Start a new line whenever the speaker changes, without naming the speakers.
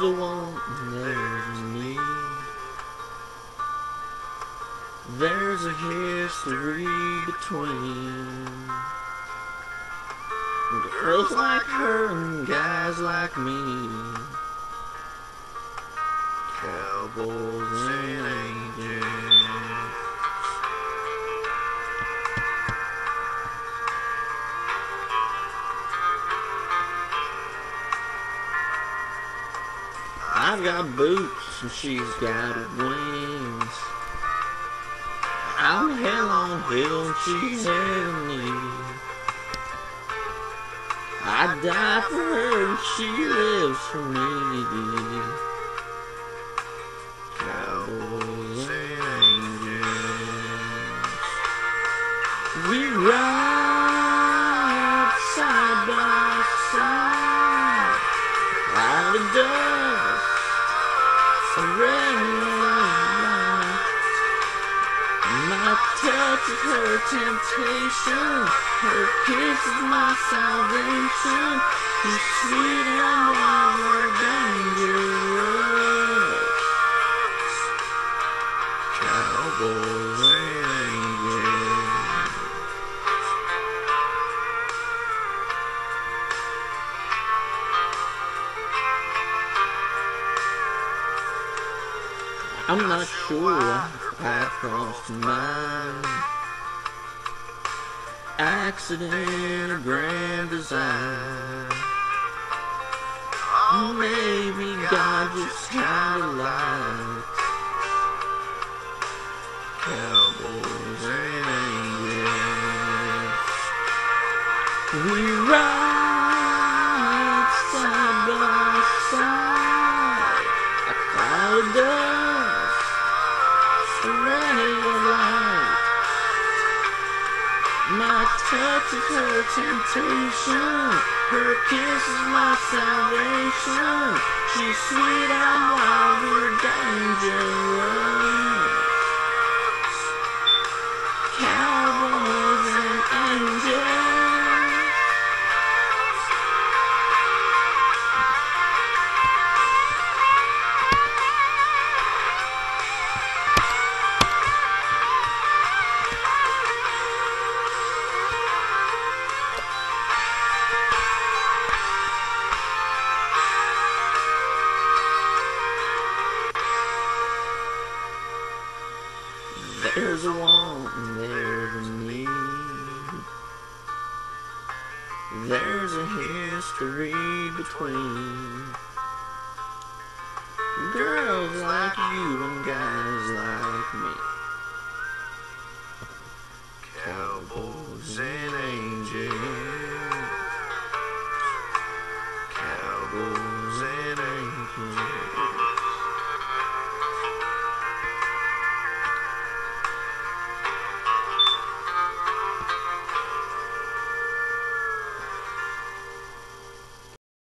a want and there's a need. There's a history between girls like her and guys like me. Cowboys and angels. I've got boots and she's got wings. I'm hell on hill and she's heavenly. I'd die for her and she lives for me. Cowboys and angels. We ride side by side. Cloud of dust, a red light. My touch is her temptation, her kiss is my salvation. She's sweet and wild, we're dangerous. Cowboys and angels. I'm not sure I crossed mine. Accident or grand design. Maybe God just kinda likes cowboys and angels. We ride side by side. A cloud of dust, a ray of light. My touch is her temptation, her kiss is my salvation. She's sweet, I'm wild, we're dangerous. Cowboys and angels. There's a want and there's a need. There's a history between girls like you and guys like me. Cowboys and angels. Cowboys and angels.